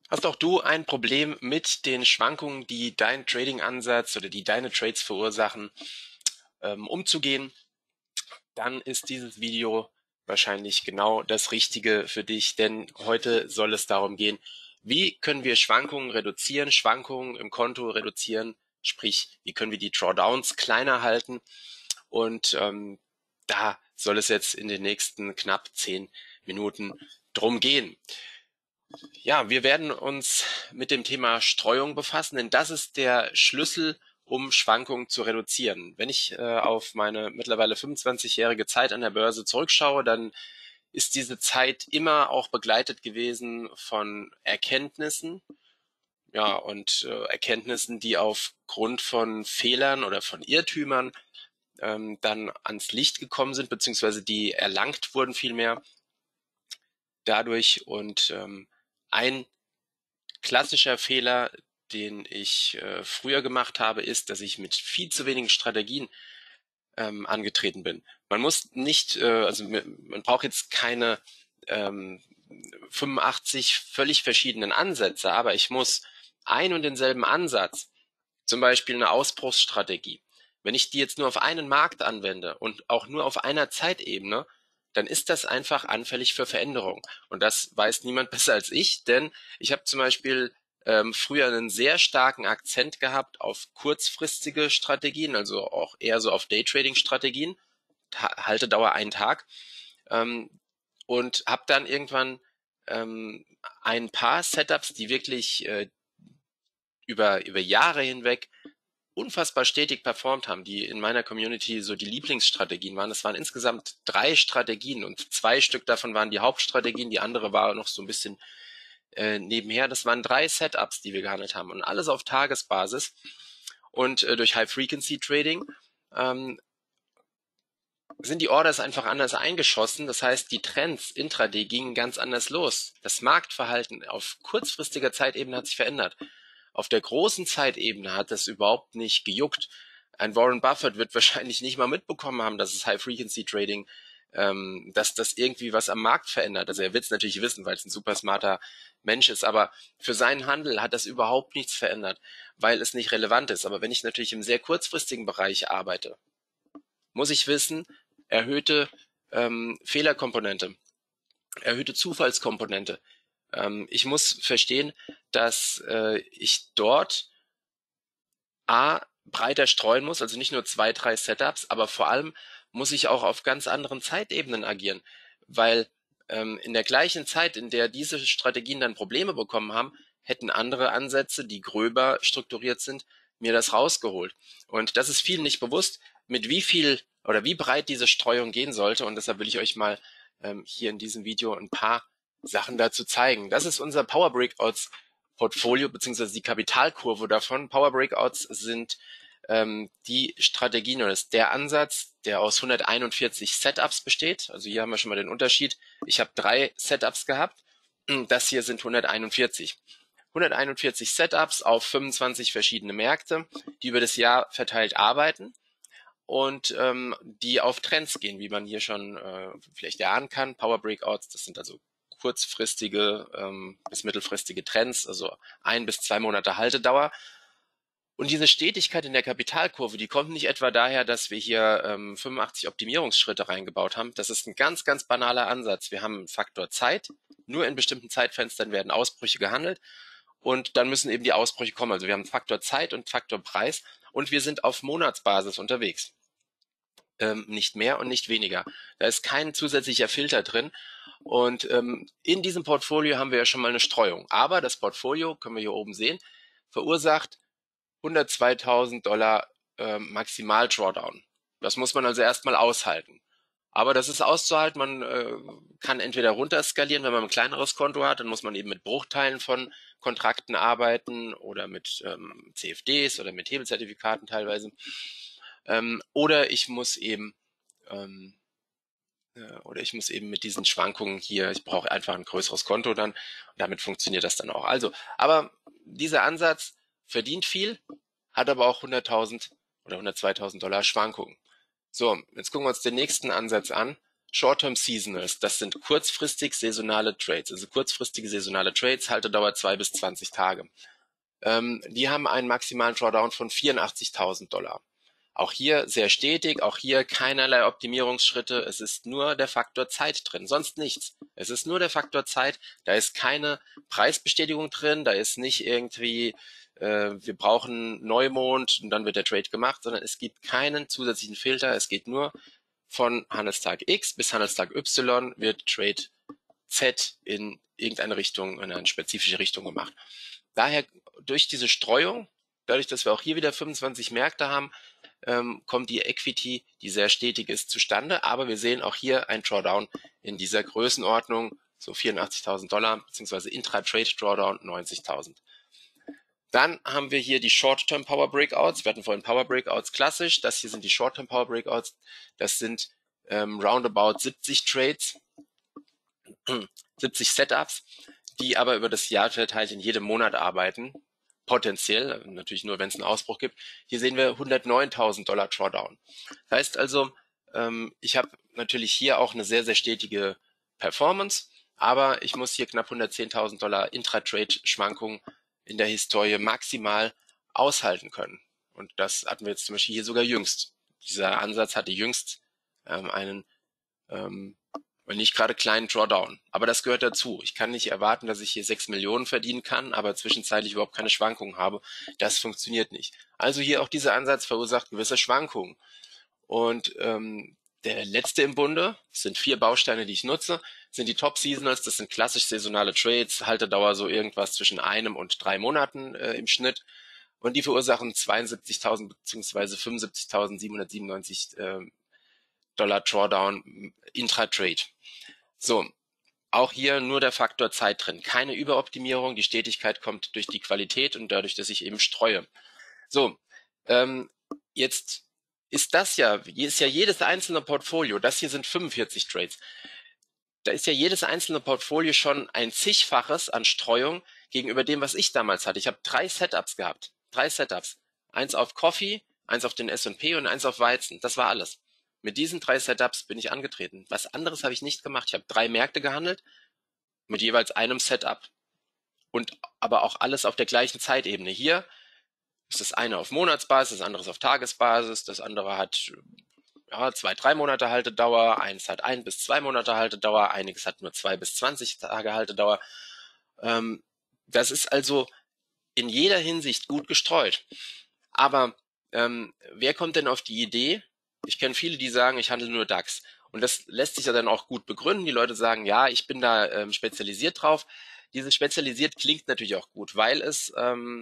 Hast auch du ein Problem mit den Schwankungen, die dein Trading-Ansatz oder die deine Trades verursachen, umzugehen? Dann ist dieses Video wahrscheinlich genau das Richtige für dich, denn heute soll es darum gehen, wie können wir Schwankungen reduzieren, Schwankungen im Konto reduzieren, sprich, wie können wir die Drawdowns kleiner halten, und da soll es jetzt in den nächsten knapp 10 Minuten drum gehen. Ja, wir werden uns mit dem Thema Streuung befassen, denn das ist der Schlüssel, um Schwankungen zu reduzieren. Wenn ich auf meine mittlerweile 25-jährige Zeit an der Börse zurückschaue, dann ist diese Zeit immer auch begleitet gewesen von Erkenntnissen, ja, und Erkenntnissen, die aufgrund von Fehlern oder von Irrtümern dann ans Licht gekommen sind, beziehungsweise die erlangt wurden vielmehr dadurch. Und ein klassischer Fehler, den ich früher gemacht habe, ist, dass ich mit viel zu wenigen Strategien angetreten bin. Man muss nicht, also man braucht jetzt keine 85 völlig verschiedenen Ansätze, aber ich muss ein und denselben Ansatz, zum Beispiel eine Ausbruchsstrategie, wenn ich die jetzt nur auf einen Markt anwende und auch nur auf einer Zeitebene, dann ist das einfach anfällig für Veränderung. Und das weiß niemand besser als ich, denn ich habe zum Beispiel früher einen sehr starken Akzent gehabt auf kurzfristige Strategien, also auch eher so auf Daytrading-Strategien, Haltedauer einen Tag, ähm, und habe dann irgendwann ein paar Setups, die wirklich über Jahre hinweg unfassbar stetig performt haben, die in meiner Community so die Lieblingsstrategien waren. Es waren insgesamt 3 Strategien und 2 Stück davon waren die Hauptstrategien, die andere war noch so ein bisschen nebenher. Das waren 3 Setups, die wir gehandelt haben, und alles auf Tagesbasis. Und durch High-Frequency-Trading sind die Orders einfach anders eingeschossen. Das heißt, die Trends intraday gingen ganz anders los. Das Marktverhalten auf kurzfristiger Zeitebene hat sich verändert. Auf der großen Zeitebene hat das überhaupt nicht gejuckt. Ein Warren Buffett wird wahrscheinlich nicht mal mitbekommen haben, dass es High-Frequency-Trading, dass das irgendwie was am Markt verändert. Also er wird es natürlich wissen, weil es ein super smarter Mensch ist, aber für seinen Handel hat das überhaupt nichts verändert, weil es nicht relevant ist. Aber wenn ich natürlich im sehr kurzfristigen Bereich arbeite, muss ich wissen, erhöhte Fehlerkomponente, erhöhte Zufallskomponente. Ich muss verstehen, dass ich dort breiter streuen muss, also nicht nur 2, 3 Setups, aber vor allem muss ich auch auf ganz anderen Zeitebenen agieren, weil in der gleichen Zeit, in der diese Strategien dann Probleme bekommen haben, hätten andere Ansätze, die gröber strukturiert sind, mir das rausgeholt. Und das ist vielen nicht bewusst, mit wie viel oder wie breit diese Streuung gehen sollte. Und deshalb will ich euch mal hier in diesem Video ein paar Sachen dazu zeigen. Das ist unser Power Breakouts Portfolio beziehungsweise die Kapitalkurve davon. Power Breakouts sind die Strategien oder ist der Ansatz, der aus 141 Setups besteht. Also hier haben wir schon mal den Unterschied. Ich habe 3 Setups gehabt. Das hier sind 141. 141 Setups auf 25 verschiedene Märkte, die über das Jahr verteilt arbeiten und die auf Trends gehen, wie man hier schon vielleicht erahnen kann. Power Breakouts, das sind also kurzfristige bis mittelfristige Trends, also 1 bis 2 Monate Haltedauer. Und diese Stetigkeit in der Kapitalkurve, die kommt nicht etwa daher, dass wir hier 85 Optimierungsschritte reingebaut haben. Das ist ein ganz, ganz banaler Ansatz. Wir haben einen Faktor Zeit. Nur in bestimmten Zeitfenstern werden Ausbrüche gehandelt. Und dann müssen eben die Ausbrüche kommen. Also wir haben Faktor Zeit und Faktor Preis. Und wir sind auf Monatsbasis unterwegs. Nicht mehr und nicht weniger. Da ist kein zusätzlicher Filter drin. Und in diesem Portfolio haben wir ja schon mal eine Streuung. Aber das Portfolio, können wir hier oben sehen, verursacht $102.000 Maximal Drawdown. Das muss man also erstmal aushalten. Aber das ist auszuhalten. Man kann entweder runterskalieren, wenn man ein kleineres Konto hat, dann muss man eben mit Bruchteilen von Kontrakten arbeiten oder mit CFDs oder mit Hebelzertifikaten teilweise. Oder ich muss eben mit diesen Schwankungen hier, ich brauche einfach ein größeres Konto dann, und damit funktioniert das dann auch. Also, aber dieser Ansatz verdient viel, hat aber auch 100.000 oder $102.000 Schwankungen. So, jetzt gucken wir uns den nächsten Ansatz an. Short-Term Seasonals, das sind kurzfristig saisonale Trades, also kurzfristige saisonale Trades, Haltedauer 2 bis 20 Tage. Die haben einen maximalen Drawdown von $84.000. Auch hier sehr stetig, auch hier keinerlei Optimierungsschritte. Es ist nur der Faktor Zeit drin, sonst nichts. Es ist nur der Faktor Zeit. Da ist keine Preisbestätigung drin, da ist nicht irgendwie, wir brauchen Neumond und dann wird der Trade gemacht, sondern es gibt keinen zusätzlichen Filter. Es geht nur von Handelstag X bis Handelstag Y wird Trade Z in irgendeine Richtung, in eine spezifische Richtung gemacht. Daher durch diese Streuung, dadurch, dass wir auch hier wieder 25 Märkte haben, kommt die Equity, die sehr stetig ist, zustande. Aber wir sehen auch hier ein Drawdown in dieser Größenordnung, so $84.000, beziehungsweise Intra-Trade Drawdown 90.000. Dann haben wir hier die Short-Term Power Breakouts. Wir hatten vorhin Power Breakouts klassisch. Das hier sind die Short-Term Power Breakouts. Das sind roundabout 70 Trades, 70 Setups, die aber über das Jahr verteilt in jedem Monat arbeiten. Potenziell, natürlich nur, wenn es einen Ausbruch gibt. Hier sehen wir $109.000 Drawdown. Das heißt also, ich habe natürlich hier auch eine sehr, sehr stetige Performance, aber ich muss hier knapp $110.000 Intratrade-Schwankungen in der Historie maximal aushalten können. Und das hatten wir jetzt zum Beispiel hier sogar jüngst. Dieser Ansatz hatte jüngst einen nicht gerade kleinen Drawdown. Aber das gehört dazu. Ich kann nicht erwarten, dass ich hier 6 Millionen verdienen kann, aber zwischenzeitlich überhaupt keine Schwankungen habe. Das funktioniert nicht. Also hier auch dieser Ansatz verursacht gewisse Schwankungen. Und der letzte im Bunde, das sind 4 Bausteine, die ich nutze, sind die Top Seasonals. Das sind klassisch saisonale Trades, Haltedauer so irgendwas zwischen 1 und 3 Monaten im Schnitt. Und die verursachen 72.000 bzw. 75.797 Dollar Drawdown Intratrade. So, auch hier nur der Faktor Zeit drin. Keine Überoptimierung, die Stetigkeit kommt durch die Qualität und dadurch, dass ich eben streue. So, jetzt ist ja jedes einzelne Portfolio, das hier sind 45 Trades, da ist ja jedes einzelne Portfolio schon ein zigfaches an Streuung gegenüber dem, was ich damals hatte. Ich habe 3 Setups gehabt, 3 Setups. Eins auf Coffee, eins auf den S&P und eins auf Weizen. Das war alles. Mit diesen 3 Setups bin ich angetreten. Was anderes habe ich nicht gemacht. Ich habe 3 Märkte gehandelt mit jeweils einem Setup und aber auch alles auf der gleichen Zeitebene. Hier ist das eine auf Monatsbasis, das andere ist auf Tagesbasis, das andere hat 2-3 Monate Haltedauer, eins hat 1 bis 2 Monate Haltedauer, einiges hat nur 2 bis 20 Tage Haltedauer. Das ist also in jeder Hinsicht gut gestreut. Aber wer kommt denn auf die Idee? Ich kenne viele, die sagen, ich handle nur DAX. Und das lässt sich ja dann auch gut begründen. Die Leute sagen, ja, ich bin da spezialisiert drauf. Dieses spezialisiert klingt natürlich auch gut, weil es,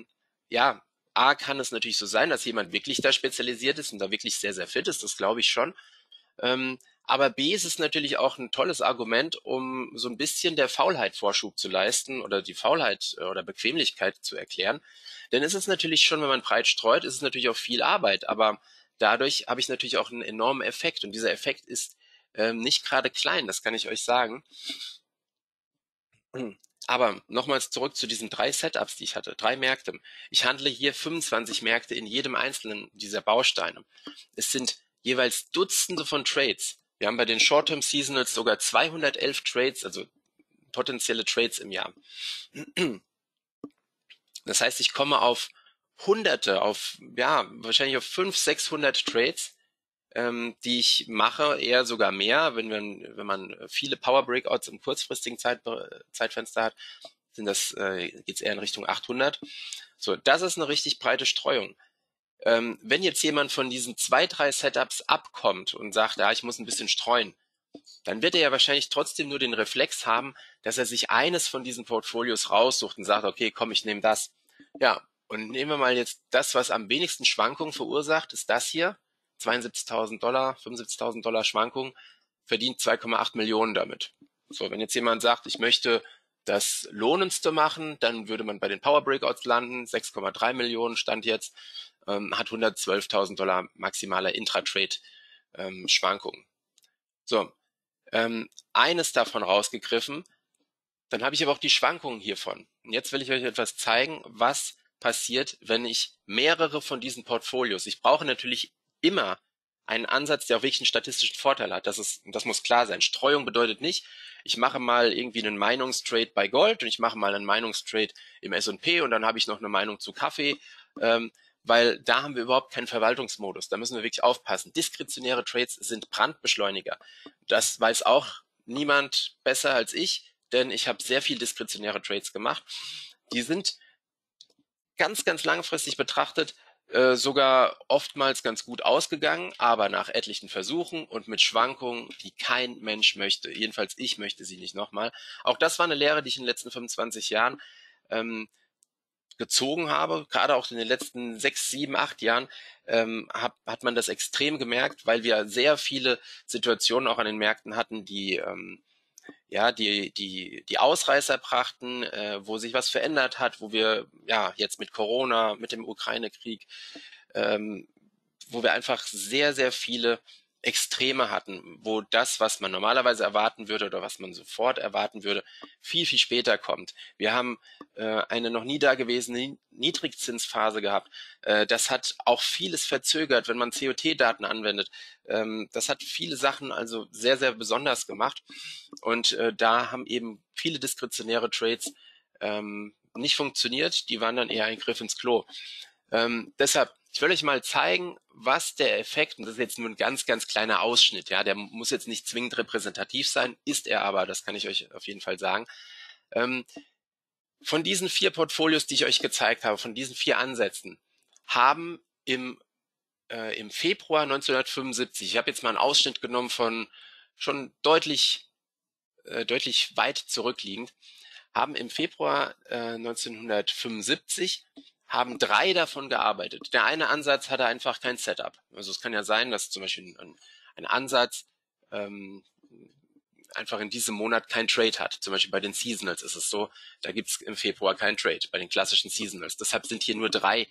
A, kann es natürlich so sein, dass jemand wirklich da spezialisiert ist und da wirklich sehr, sehr fit ist. Das glaube ich schon. Aber B, ist es natürlich auch ein tolles Argument, um so ein bisschen der Faulheit Vorschub zu leisten oder die Faulheit oder Bequemlichkeit zu erklären. Denn es ist natürlich schon, wenn man breit streut, ist es natürlich auch viel Arbeit. Aber dadurch habe ich natürlich auch einen enormen Effekt. Und dieser Effekt ist nicht gerade klein, das kann ich euch sagen. Aber nochmals zurück zu diesen 3 Setups, die ich hatte, 3 Märkte. Ich handle hier 25 Märkte in jedem einzelnen dieser Bausteine. Es sind jeweils Dutzende von Trades. Wir haben bei den Short-Term Seasonals sogar 211 Trades, also potenzielle Trades im Jahr. Das heißt, ich komme auf Hunderte, wahrscheinlich auf 500, 600 Trades, die ich mache, eher sogar mehr, wenn man viele Power Breakouts im kurzfristigen Zeitfenster hat, geht's eher in Richtung 800. So, das ist eine richtig breite Streuung. Wenn jetzt jemand von diesen 2, 3 Setups abkommt und sagt, ja, ich muss ein bisschen streuen, dann wird er ja wahrscheinlich trotzdem nur den Reflex haben, dass er sich eines von diesen Portfolios raussucht und sagt, okay, komm, ich nehme das. Ja, und nehmen wir mal jetzt das, was am wenigsten Schwankungen verursacht, ist das hier. $72.000, $75.000 Schwankungen, verdient 2,8 Millionen damit. So, wenn jetzt jemand sagt, ich möchte das Lohnendste machen, dann würde man bei den Power Breakouts landen, 6,3 Millionen stand jetzt, hat $112.000 maximaler Intratrade Schwankungen. So, eines davon rausgegriffen, dann habe ich aber auch die Schwankungen hiervon. Und jetzt will ich euch etwas zeigen, was passiert, wenn ich mehrere von diesen Portfolios, ich brauche natürlich immer einen Ansatz, der auch wirklich einen statistischen Vorteil hat. Das muss klar sein. Streuung bedeutet nicht, ich mache mal irgendwie einen Meinungstrade bei Gold und ich mache mal einen Meinungstrade im S&P und dann habe ich noch eine Meinung zu Kaffee, weil da haben wir überhaupt keinen Verwaltungsmodus. Da müssen wir wirklich aufpassen. Diskretionäre Trades sind Brandbeschleuniger. Das weiß auch niemand besser als ich, denn ich habe sehr viel diskretionäre Trades gemacht. Die sind ganz, ganz langfristig betrachtet sogar oftmals ganz gut ausgegangen, aber nach etlichen Versuchen und mit Schwankungen, die kein Mensch möchte. Jedenfalls ich möchte sie nicht nochmal. Auch das war eine Lehre, die ich in den letzten 25 Jahren gezogen habe, gerade auch in den letzten 6, 7, 8 Jahren, hat man das extrem gemerkt, weil wir sehr viele Situationen auch an den Märkten hatten, die die Ausreißer brachten, wo sich was verändert hat, wo wir jetzt mit Corona, mit dem Ukraine-Krieg, ähm, wo wir einfach sehr, sehr viele Extreme hatten, wo das, was man normalerweise erwarten würde oder was man sofort erwarten würde, viel, viel später kommt. Wir haben eine noch nie dagewesene Niedrigzinsphase gehabt. Das hat auch vieles verzögert, wenn man COT-Daten anwendet. Das hat viele Sachen also sehr, sehr besonders gemacht. Und da haben eben viele diskretionäre Trades nicht funktioniert. Die waren dann eher ein Griff ins Klo. Deshalb, ich will euch mal zeigen, was der Effekt, und das ist jetzt nur ein ganz, ganz kleiner Ausschnitt, ja, der muss jetzt nicht zwingend repräsentativ sein, ist er aber, das kann ich euch auf jeden Fall sagen. Von diesen 4 Portfolios, die ich euch gezeigt habe, von diesen 4 Ansätzen, haben im Februar 1975, ich habe jetzt mal einen Ausschnitt genommen von schon deutlich weit zurückliegend, haben im Februar 1975 haben 3 davon gearbeitet. Der eine Ansatz hatte einfach kein Setup. Also es kann ja sein, dass zum Beispiel ein Ansatz einfach in diesem Monat kein Trade hat. Zum Beispiel bei den Seasonals ist es so, da gibt es im Februar kein Trade, bei den klassischen Seasonals. Deshalb sind hier nur 3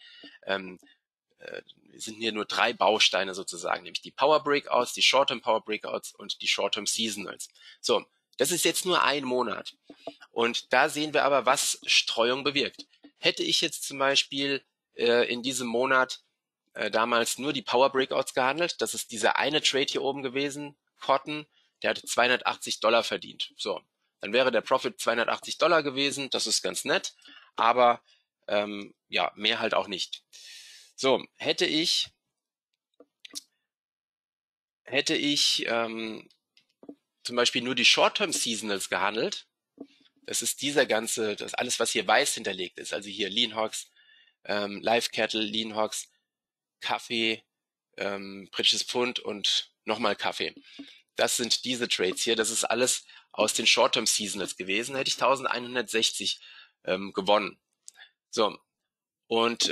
Bausteine sozusagen, nämlich die Power Breakouts, die Short-Term Power Breakouts und die Short-Term Seasonals. So, das ist jetzt nur ein Monat. Und da sehen wir aber, was Streuung bewirkt. Hätte ich jetzt zum Beispiel in diesem Monat damals nur die Power Breakouts gehandelt, das ist dieser eine Trade hier oben gewesen, Cotton, der hatte $280 verdient. So, dann wäre der Profit $280 gewesen, das ist ganz nett, aber mehr halt auch nicht. So, hätte ich zum Beispiel nur die Short-Term Seasonals gehandelt, das ist das alles, was hier weiß hinterlegt ist, also hier Leanhogs, Live Cattle, Leanhogs, Kaffee, britisches Pfund und nochmal Kaffee. Das sind diese Trades hier, das ist alles aus den Short-Term Seasonals gewesen, hätte ich 1160 gewonnen. So, und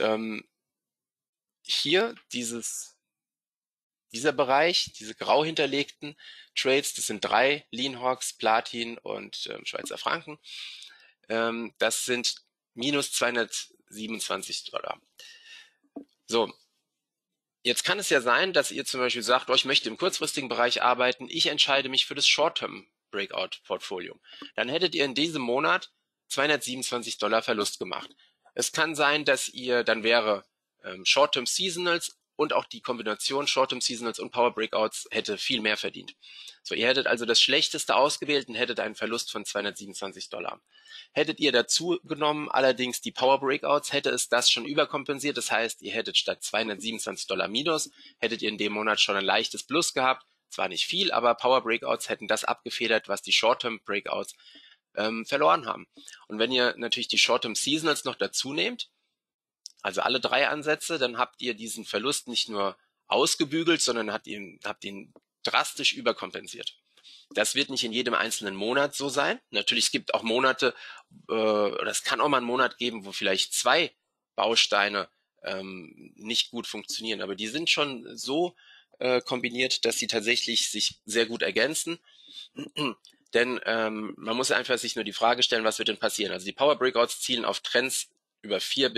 hier dieser Bereich, diese grau hinterlegten Trades, das sind 3 Leanhogs, Platin und Schweizer Franken. Das sind minus $227. So, jetzt kann es ja sein, dass ihr zum Beispiel sagt, ich möchte im kurzfristigen Bereich arbeiten, ich entscheide mich für das Short-Term Breakout Portfolio. Dann hättet ihr in diesem Monat $227 Verlust gemacht. Es kann sein, dass dann wäre Short-Term Seasonals und auch die Kombination Short-Term Seasonals und Power Breakouts hätte viel mehr verdient. So, ihr hättet also das Schlechteste ausgewählt und hättet einen Verlust von $227. Hättet ihr dazu genommen allerdings die Power Breakouts, hätte es das schon überkompensiert. Das heißt, ihr hättet statt $227 minus, hättet ihr in dem Monat schon ein leichtes Plus gehabt. Zwar nicht viel, aber Power Breakouts hätten das abgefedert, was die Short-Term Breakouts verloren haben. Und wenn ihr natürlich die Short-Term Seasonals noch dazu nehmt, also alle 3 Ansätze, dann habt ihr diesen Verlust nicht nur ausgebügelt, sondern habt ihn drastisch überkompensiert. Das wird nicht in jedem einzelnen Monat so sein. Natürlich, es gibt auch Monate, oder es kann auch mal einen Monat geben, wo vielleicht 2 Bausteine nicht gut funktionieren, aber die sind schon so kombiniert, dass sie tatsächlich sich sehr gut ergänzen. Denn man muss einfach sich nur die Frage stellen, was wird denn passieren? Also die Power Breakouts zielen auf Trends über 5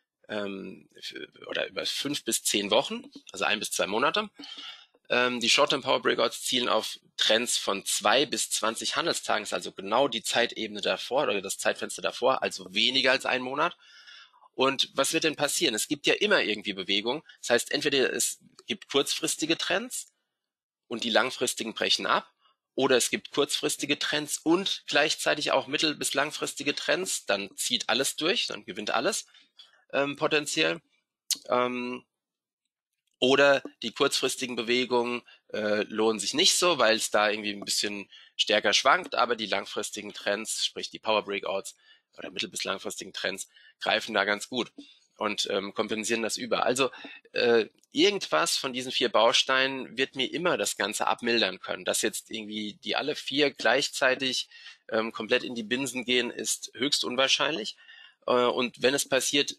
bis 10 Wochen, also 1 bis 2 Monate. Die Short-Term Power Breakouts zielen auf Trends von 2 bis 20 Handelstagen, also genau die Zeitebene davor oder das Zeitfenster davor, also weniger als 1 Monat. Und was wird denn passieren? Es gibt ja immer irgendwie Bewegung. Das heißt, entweder es gibt kurzfristige Trends und die langfristigen brechen ab, oder es gibt kurzfristige Trends und gleichzeitig auch mittel- bis langfristige Trends. Dann zieht alles durch, dann gewinnt alles potenziell. Ähm, oder die kurzfristigen Bewegungen lohnen sich nicht so, weil es da irgendwie ein bisschen stärker schwankt, aber die langfristigen Trends, sprich die Power Breakouts oder mittel- bis langfristigen Trends, greifen da ganz gut und kompensieren das über. Also irgendwas von diesen 4 Bausteinen wird mir immer das Ganze abmildern können. Dass jetzt irgendwie die alle 4 gleichzeitig komplett in die Binsen gehen, ist höchst unwahrscheinlich. Und wenn es passiert,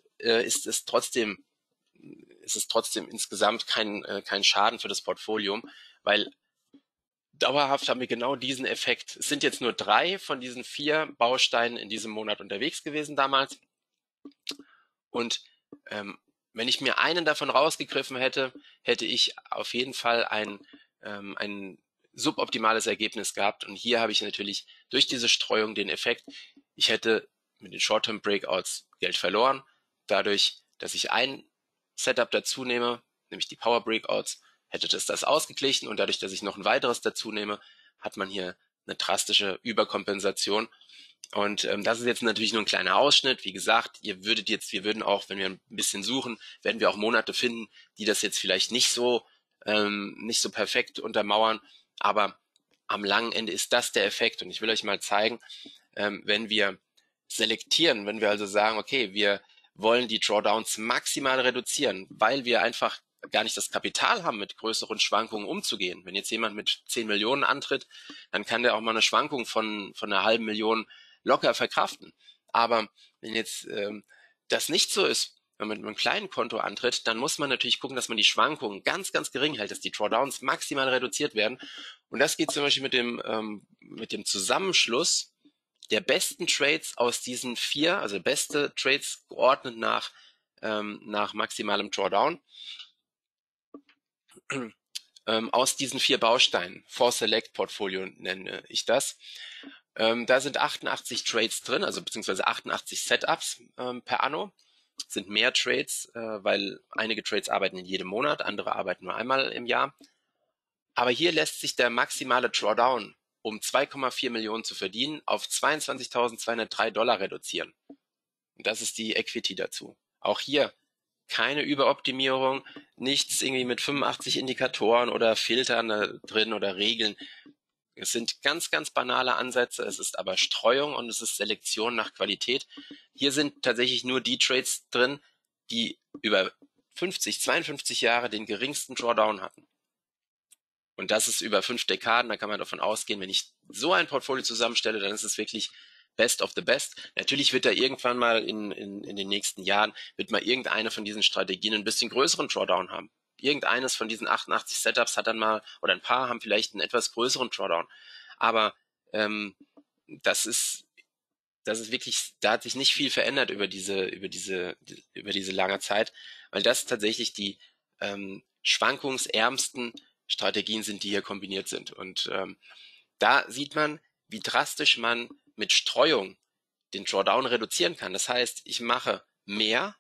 ist es trotzdem insgesamt kein Schaden für das Portfolio, weil dauerhaft haben wir genau diesen Effekt. Es sind jetzt nur 3 von diesen 4 Bausteinen in diesem Monat unterwegs gewesen damals. Und wenn ich mir einen davon rausgegriffen hätte, hätte ich auf jeden Fall ein suboptimales Ergebnis gehabt. Und hier habe ich natürlich durch diese Streuung den Effekt, ich hätte mit den Short-Term-Breakouts Geld verloren, dadurch, dass ich ein Setup dazu nehme, nämlich die Power Breakouts, hätte das ausgeglichen und dadurch, dass ich noch ein weiteres dazu nehme, hat man hier eine drastische Überkompensation. Und das ist jetzt natürlich nur ein kleiner Ausschnitt. Wie gesagt, wir würden auch, wenn wir ein bisschen suchen, werden wir auch Monate finden, die das jetzt vielleicht nicht so perfekt untermauern. Aber am langen Ende ist das der Effekt. Und ich will euch mal zeigen, wenn wir selektieren, wenn wir also sagen, okay, wir wollen die Drawdowns maximal reduzieren, weil wir einfach gar nicht das Kapital haben, mit größeren Schwankungen umzugehen. Wenn jetzt jemand mit 10 Millionen antritt, dann kann der auch mal eine Schwankung von einer halben Million locker verkraften. Aber wenn jetzt das nicht so ist, wenn man mit einem kleinen Konto antritt, dann muss man natürlich gucken, dass man die Schwankungen ganz, ganz gering hält, dass die Drawdowns maximal reduziert werden. Und das geht zum Beispiel mit dem Zusammenschluss der besten Trades aus diesen 4, also beste Trades geordnet nach maximalem Drawdown, aus diesen 4 Bausteinen. For Select Portfolio nenne ich das. Da sind 88 Trades drin, also beziehungsweise 88 Setups per Anno. Sind mehr Trades, weil einige Trades arbeiten in jedem Monat, andere arbeiten nur einmal im Jahr. Aber hier lässt sich der maximale Drawdown, um 2,4 Millionen zu verdienen, auf 22.203 Dollar reduzieren. Und das ist die Equity dazu. Auch hier keine Überoptimierung, nichts irgendwie mit 85 Indikatoren oder Filtern drin oder Regeln. Es sind ganz, ganz banale Ansätze, es ist aber Streuung und es ist Selektion nach Qualität. Hier sind tatsächlich nur die Trades drin, die über 50, 52 Jahre den geringsten Drawdown hatten. Und das ist über 5 Dekaden, da kann man davon ausgehen, wenn ich so ein Portfolio zusammenstelle, dann ist es wirklich best of the best. Natürlich wird da irgendwann mal in den nächsten Jahren, wird mal irgendeine von diesen Strategien ein bisschen größeren Drawdown haben. Irgendeines von diesen 88 Setups hat dann mal, oder ein paar haben vielleicht einen etwas größeren Drawdown. Aber ähm, das ist, das ist wirklich, da hat sich nicht viel verändert über diese lange Zeit, weil das tatsächlich die schwankungsärmsten Strategien sind, die hier kombiniert sind. Und da sieht man, wie drastisch man mit Streuung den Drawdown reduzieren kann. Das heißt, ich mache mehr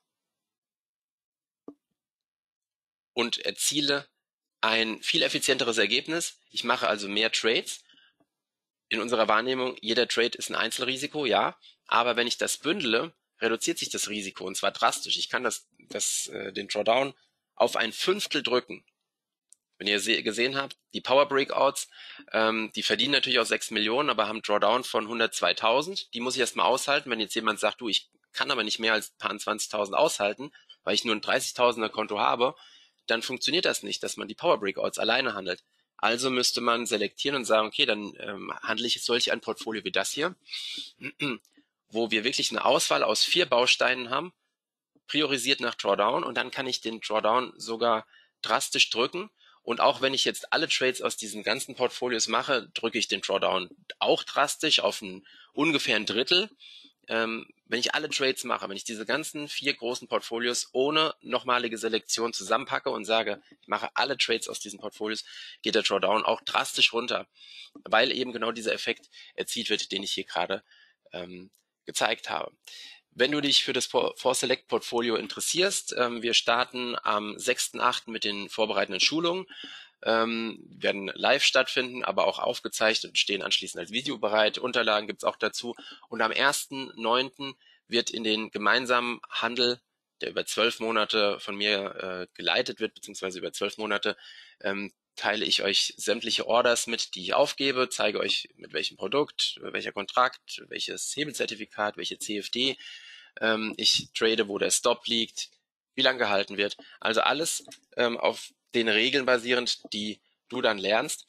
und erziele ein viel effizienteres Ergebnis. Ich mache also mehr Trades. In unserer Wahrnehmung, jeder Trade ist ein Einzelrisiko, ja, aber wenn ich das bündele, reduziert sich das Risiko und zwar drastisch. Ich kann den Drawdown auf ein Fünftel drücken. Wenn ihr gesehen habt, die Power Breakouts, die verdienen natürlich auch 6 Millionen, aber haben Drawdown von 102.000. Die muss ich erstmal aushalten. Wenn jetzt jemand sagt, du, ich kann aber nicht mehr als ein paar 20.000 aushalten, weil ich nur ein 30.000er Konto habe, dann funktioniert das nicht, dass man die Power Breakouts alleine handelt. Also müsste man selektieren und sagen, okay, dann handle ich solch ein Portfolio wie das hier, wo wir wirklich eine Auswahl aus 4 Bausteinen haben, priorisiert nach Drawdown und dann kann ich den Drawdown sogar drastisch drücken. Und auch wenn ich jetzt alle Trades aus diesen ganzen Portfolios mache, drücke ich den Drawdown auch drastisch auf ungefähr ein Drittel. Wenn ich alle Trades mache, wenn ich diese ganzen 4 großen Portfolios ohne nochmalige Selektion zusammenpacke und sage, ich mache alle Trades aus diesen Portfolios, geht der Drawdown auch drastisch runter, weil eben genau dieser Effekt erzielt wird, den ich hier gerade gezeigt habe. Wenn du dich für das For-Select Portfolio interessierst, wir starten am 6.8. mit den vorbereitenden Schulungen, werden live stattfinden, aber auch aufgezeichnet und stehen anschließend als Video bereit. Unterlagen gibt's auch dazu. Und am 1.9. wird in den gemeinsamen Handel, der über 12 Monate von mir geleitet wird, beziehungsweise über 12 Monate, teile ich euch sämtliche Orders mit, die ich aufgebe, zeige euch mit welchem Produkt, welcher Kontrakt, welches Hebelzertifikat, welche CFD ich trade, wo der Stop liegt, wie lang gehalten wird. Also alles auf den Regeln basierend, die du dann lernst.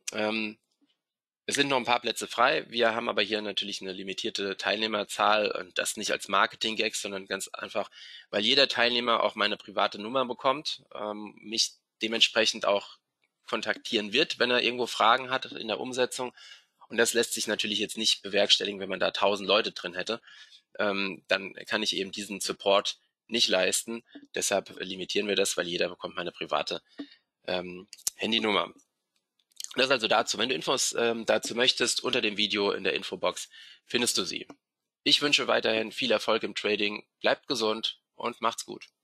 Es sind noch ein paar Plätze frei. Wir haben aber hier natürlich eine limitierte Teilnehmerzahl und das nicht als Marketing-Gag, sondern ganz einfach, weil jeder Teilnehmer auch meine private Nummer bekommt, mich dementsprechend auch kontaktieren wird, wenn er irgendwo Fragen hat in der Umsetzung. Und das lässt sich natürlich jetzt nicht bewerkstelligen, wenn man da 1000 Leute drin hätte. Dann kann ich eben diesen Support nicht leisten. Deshalb limitieren wir das, weil jeder bekommt meine private Handynummer. Das also dazu. Wenn du Infos dazu möchtest, unter dem Video in der Infobox findest du sie. Ich wünsche weiterhin viel Erfolg im Trading, bleibt gesund und macht's gut.